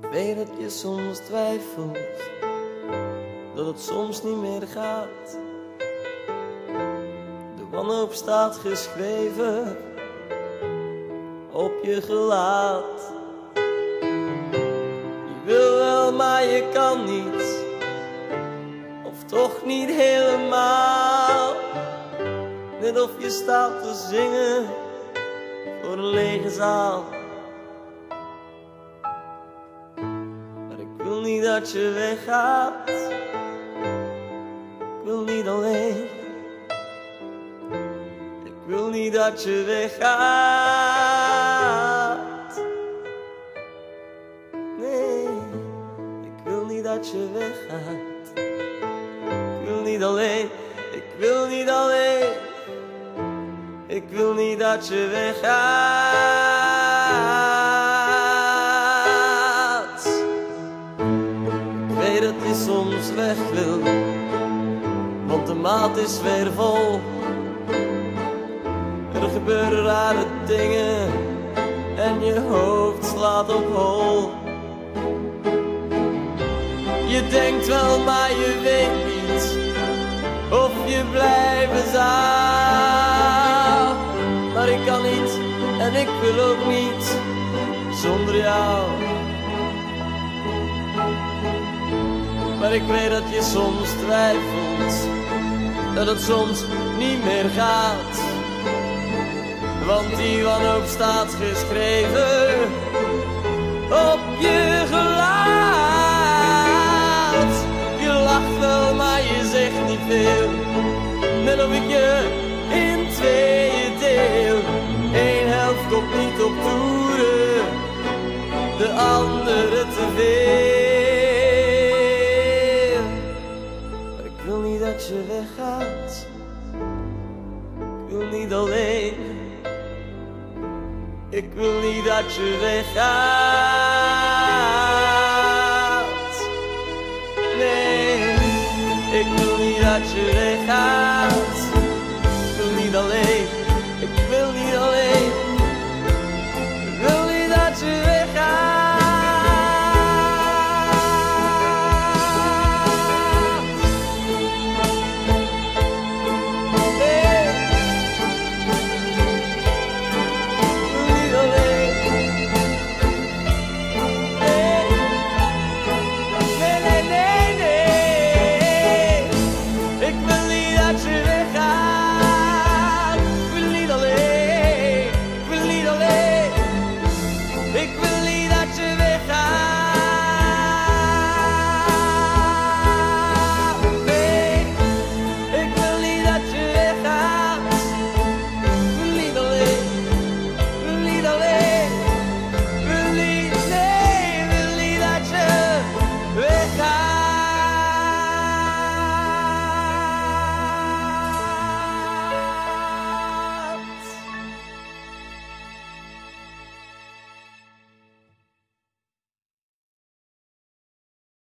Ik weet dat je soms twijfelt, dat het soms niet meer gaat. De wanhoop staat geschreven op je gelaat. Je wil wel, maar je kan niet, of toch niet helemaal. Net of je staat te zingen voor een lege zaal. Maar ik wil niet dat je weggaat, ik wil niet alleen. Ik wil niet dat je weggaat. Nee, ik wil niet dat je weggaat. Ik wil niet alleen, ik wil niet alleen. Ik wil niet dat je weggaat. Ik weet dat je soms weg wil, want de maat is weer vol. Er gebeuren rare dingen en je hoofd slaat op hol. Je denkt wel, maar je weet niet of je blijven zou. Maar ik kan niet en ik wil ook niet zonder jou. Maar ik weet dat je soms twijfelt, dat het soms niet meer gaat. Want die wanhoop staat geschreven op je gelaat. Je lacht wel, maar je zegt niet veel. Net of ik je in tweeën deel. Eén helft komt niet op toeren, de andere te veel. Maar ik wil niet dat je weggaat, ik wil niet alleen. Ik wil niet dat je weggaat. Nee, ik wil niet dat je weggaat.